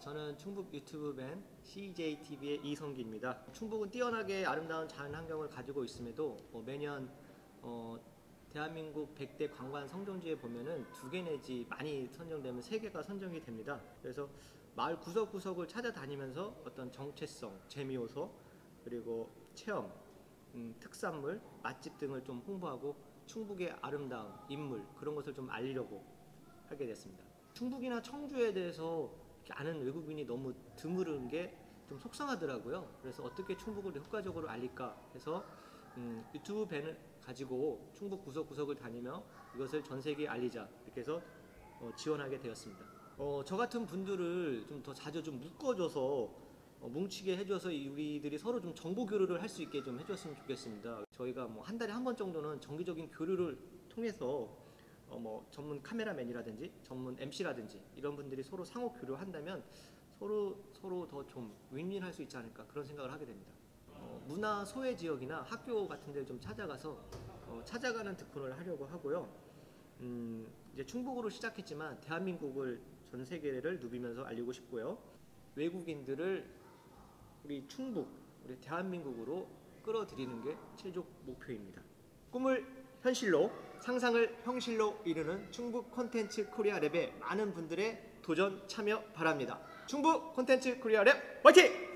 저는 충북 유튜브맨 CJTV의 이성기입니다. 충북은 뛰어나게 아름다운 자연 환경을 가지고 있음에도 매년 대한민국 100대 관광 성정지에 보면은 2개 내지 많이 선정되면 3개가 선정이 됩니다. 그래서 마을 구석구석을 찾아다니면서 어떤 정체성, 재미요소, 그리고 체험, 특산물, 맛집 등을 좀 홍보하고 충북의 아름다움, 인물 그런 것을 좀 알리려고 하게 됐습니다. 충북이나 청주에 대해서 아는 외국인이 너무 드물은 게 좀 속상하더라고요. 그래서 어떻게 충북을 효과적으로 알릴까 해서 유튜브 밴을 가지고 충북 구석구석을 다니며 이것을 전 세계에 알리자 이렇게 해서 지원하게 되었습니다. 저 같은 분들을 좀 더 자주 좀 묶어줘서 뭉치게 해줘서 우리들이 서로 좀 정보 교류를 할 수 있게 좀 해줬으면 좋겠습니다. 저희가 뭐 한 달에 한 번 정도는 정기적인 교류를 통해서 전문 카메라맨이라든지 전문 MC라든지 이런 분들이 서로 상호 교류한다면 서로 더 좀 윈윈할 수 있지 않을까 그런 생각을 하게 됩니다. 문화 소외 지역이나 학교 같은 데를 좀 찾아가서 찾아가는 특훈을 하려고 하고요. 이제 충북으로 시작했지만 대한민국을 전 세계를 누비면서 알리고 싶고요. 외국인들을 우리 충북, 우리 대한민국으로 끌어들이는 게 최종 목표입니다. 꿈을 현실로, 상상을 형실로 이루는 충북 콘텐츠 코리아 랩에 많은 분들의 도전 참여 바랍니다. 충북 콘텐츠 코리아 랩 화이팅!